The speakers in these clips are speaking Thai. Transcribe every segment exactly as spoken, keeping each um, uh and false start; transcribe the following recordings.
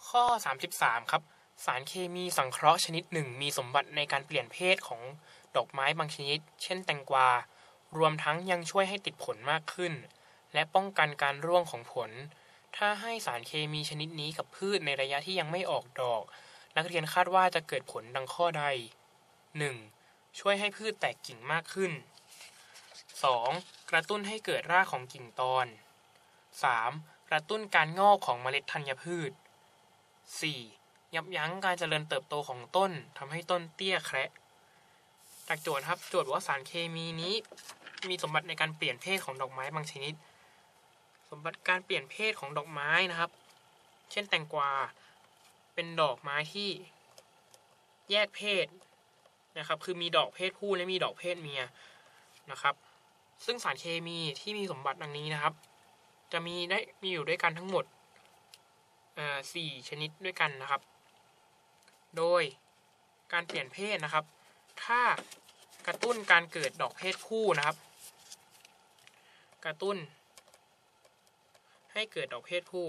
ข้อสามสิบสามครับสารเคมีสังเคราะห์ชนิดหนึ่งมีสมบัติในการเปลี่ยนเพศของดอกไม้บางชนิดเช่นแตงกวารวมทั้งยังช่วยให้ติดผลมากขึ้นและป้องกันการร่วงของผลถ้าให้สารเคมีชนิดนี้กับพืชในระยะที่ยังไม่ออกดอกนักเรียนคาดว่าจะเกิดผลดังข้อใด หนึ่ง. ช่วยให้พืชแตกกิ่งมากขึ้น สอง. กระตุ้นให้เกิดรากของกิ่งตอน สาม. กระตุ้นการงอกของเมล็ดธัญพืช สี่. ยับยั้งการเจริญเติบโตของต้นทำให้ต้นเตี้ยแคระจากโจทย์ครับโจทย์ว่าสารเคมีนี้มีสมบัติในการเปลี่ยนเพศของดอกไม้บางชนิดสมบัติการเปลี่ยนเพศของดอกไม้นะครับเช่นแตงกวาเป็นดอกไม้ที่แยกเพศนะครับคือมีดอกเพศผู้และมีดอกเพศเมียนะครับซึ่งสารเคมีที่มีสมบัติดังนี้นะครับจะมีได้มีอยู่ด้วยกันทั้งหมดอ่าสี่ชนิดด้วยกันนะครับโดยการเปลี่ยนเพศนะครับถ้ากระตุ้นการเกิดดอกเพศผู้นะครับกระตุ้นให้เกิดดอกเพศผู้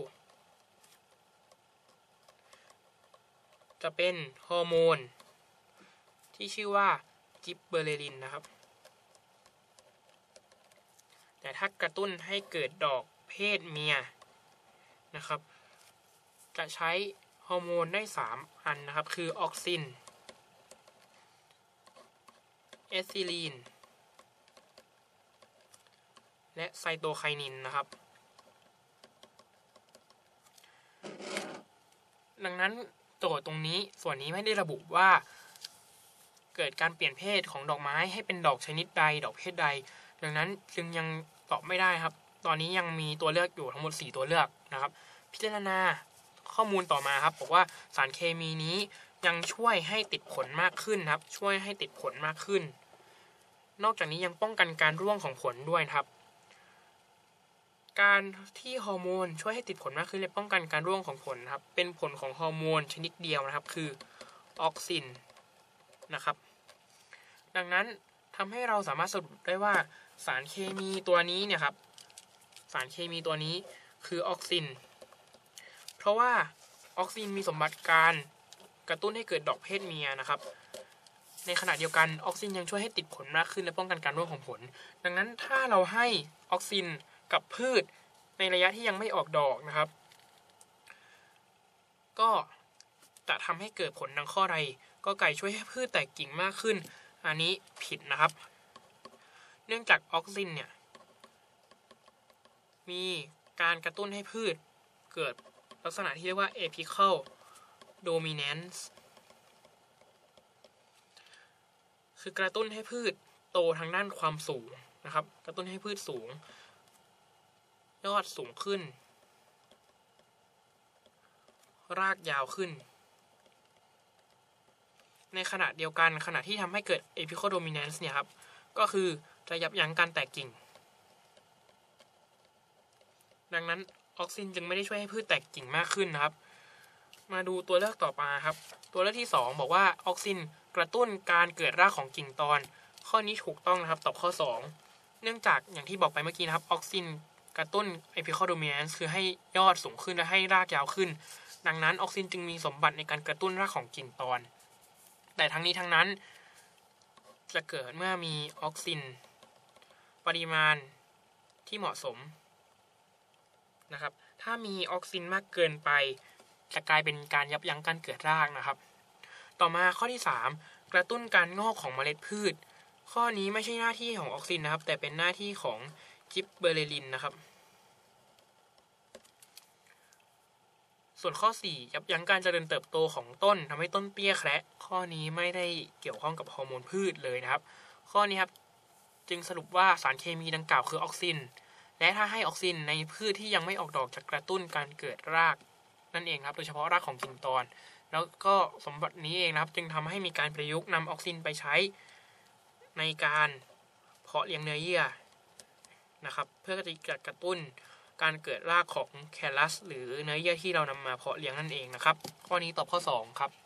จะเป็นฮอร์โมนที่ชื่อว่าจิบเบอร์เรลินนะครับแต่ถ้ากระตุ้นให้เกิดดอกเพศเมียนะครับจะใช้ฮอร์โมนได้สามอันนะครับคือออกซินเอทิลีนและไซโตไคนินนะครับดังนั้นโจทย์ตรงนี้ส่วนนี้ไม่ได้ระบุว่าเกิดการเปลี่ยนเพศของดอกไม้ให้เป็นดอกชนิดใดดอกเพศใดดังนั้นจึงยังตอบไม่ได้ครับตอนนี้ยังมีตัวเลือกอยู่ทั้งหมดสี่ตัวเลือกนะครับพิจารณาข้อมูลต่อมาครับบอกว่าสารเคมีนี้ยังช่วยให้ติดผลมากขึ้นครับช่วยให้ติดผลมากขึ้นนอกจากนี้ยังป้องกันการร่วงของผลด้วยครับการที่ฮอร์โมนช่วยให้ติดผลมากขึ้นและป้องกันการร่วงของผลครับเป็นผลของฮอร์โมนชนิดเดียวนะครับคือออกซินนะครับดังนั้นทำให้เราสามารถสรุปได้ว่าสารเคมีตัวนี้เนี่ยครับสารเคมีตัวนี้คือออกซินเพราะว่าออกซินมีสมบัติการกระตุ้นให้เกิดดอกเพศเมียนะครับในขณะเดียวกันออกซินยังช่วยให้ติดผลมากขึ้นและป้องกันการร่วงของผลดังนั้นถ้าเราให้ออกซินกับพืชในระยะที่ยังไม่ออกดอกนะครับก็จะทำให้เกิดผลดังข้อใดก็ไก่ช่วยให้พืชแตกกิ่งมากขึ้นอันนี้ผิดนะครับเนื่องจากออกซินเนี่ยมีการกระตุ้นให้พืชเกิดลักษณะที่เรียกว่า apical dominance คือกระตุ้นให้พืชโตทางด้านความสูงนะครับกระตุ้นให้พืชสูงยอดสูงขึ้นรากยาวขึ้นในขณะเดียวกันขณะที่ทำให้เกิด apical dominance เนี่ยครับก็คือจะยับยั้งการแตกกิ่งดังนั้นออกซินจึงไม่ได้ช่วยให้พืชแตกกิ่งมากขึ้นนะครับมาดูตัวเลือกต่อมาครับตัวเลือกที่สองบอกว่าออกซินกระตุ้นการเกิดรากของกิ่งตอนข้อนี้ถูกต้องนะครับตอบข้อสองเนื่องจากอย่างที่บอกไปเมื่อกี้นะครับออกซินกระตุ้น apical dominance คือให้ยอดสูงขึ้นและให้รากยาวขึ้นดังนั้นออกซินจึงมีสมบัติในการกระตุ้นรากของกิ่งตอนแต่ทั้งนี้ทั้งนั้นจะเกิดเมื่อมีออกซินปริมาณที่เหมาะสมนะครับถ้ามีออกซินมากเกินไปจะกลายเป็นการยับยั้งการเกิดรากนะครับต่อมาข้อที่สามกระตุ้นการงอกของเมล็ดพืชข้อนี้ไม่ใช่หน้าที่ของออกซินนะครับแต่เป็นหน้าที่ของจิบเบอร์เรลินนะครับส่วนข้อสี่ยับยั้งการเจริญเติบโตของต้นทำให้ต้นเตี้ยแคระข้อนี้ไม่ได้เกี่ยวข้องกับฮอร์โมนพืชเลยนะครับข้อนี้ครับจึงสรุปว่าสารเคมีดังกล่าวคือออกซินและถ้าให้ออกซินในพืชที่ยังไม่ออกดอกจะกระตุ้นการเกิดรากนั่นเองครับโดยเฉพาะรากของกิ่งตอนแล้วก็สมบัตินี้เองนะครับจึงทำให้มีการประยุกต์นำออกซินไปใช้ในการเพาะเลี้ยงเนื้อเยื่อนะครับเพื่อที่จะกระตุ้นการเกิดรากของแคลัสหรือเนื้อเยื่อที่เรานำมาเพาะเลี้ยงนั่นเองนะครับข้อนี้ตอบข้อสองครับ